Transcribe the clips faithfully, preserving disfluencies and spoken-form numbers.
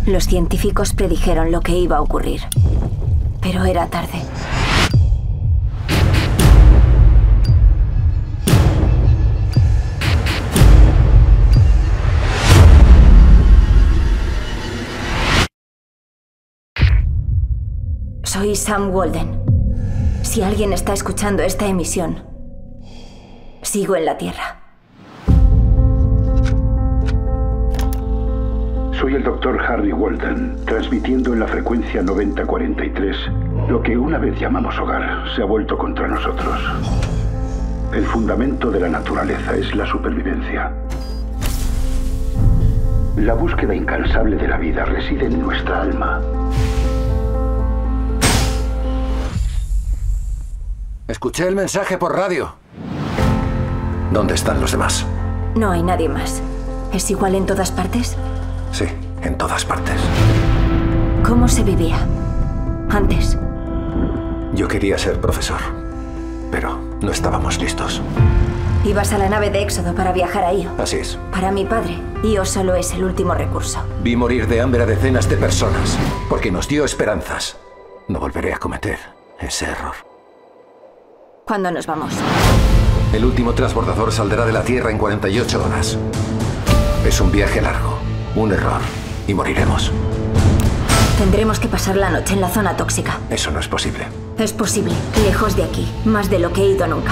Los científicos predijeron lo que iba a ocurrir, pero era tarde. Soy Sam Walden. Si alguien está escuchando esta emisión, sigo en la Tierra. Soy el doctor Harry Walden, transmitiendo en la frecuencia noventa cuarenta y tres. Lo que una vez llamamos hogar se ha vuelto contra nosotros. El fundamento de la naturaleza es la supervivencia. La búsqueda incansable de la vida reside en nuestra alma. Escuché el mensaje por radio. ¿Dónde están los demás? No hay nadie más. ¿Es igual en todas partes? Sí, en todas partes. ¿Cómo se vivía antes? Yo quería ser profesor, pero no estábamos listos. Ibas a la nave de Éxodo para viajar a Io. Así es. Para mi padre, Io solo es el último recurso. Vi morir de hambre a decenas de personas, porque nos dio esperanzas. No volveré a cometer ese error. ¿Cuándo nos vamos? El último transbordador saldrá de la Tierra en cuarenta y ocho horas. Es un viaje largo, un error, y moriremos. Tendremos que pasar la noche en la zona tóxica. Eso no es posible. Es posible, lejos de aquí, más de lo que he ido nunca.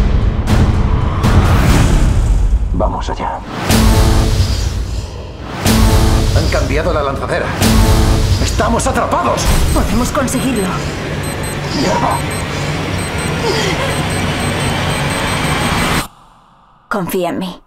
Vamos allá. Han cambiado la lanzadera. ¡Estamos atrapados! Podemos conseguirlo. ¡Mierda! Confía en mí.